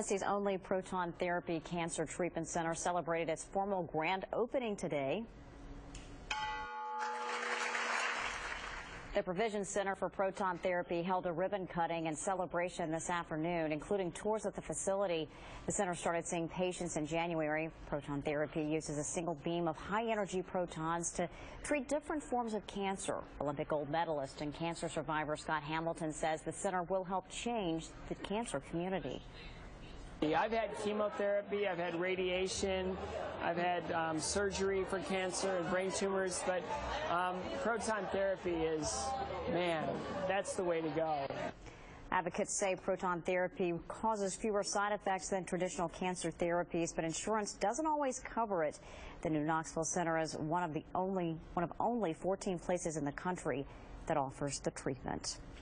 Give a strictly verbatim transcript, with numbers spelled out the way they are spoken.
Tennessee's only Proton Therapy Cancer Treatment Center celebrated its formal grand opening today. The Provisision Center for Proton Therapy held a ribbon cutting and celebration this afternoon, including tours of the facility. The center started seeing patients in January. Proton Therapy uses a single beam of high-energy protons to treat different forms of cancer. Olympic gold medalist and cancer survivor Scott Hamilton says the center will help change the cancer community. I've had chemotherapy, I've had radiation, I've had um, surgery for cancer and brain tumors, but um, proton therapy is, man, that's the way to go. Advocates say proton therapy causes fewer side effects than traditional cancer therapies, but insurance doesn't always cover it. The new Knoxville Center is one of the only one of only fourteen places in the country that offers the treatment.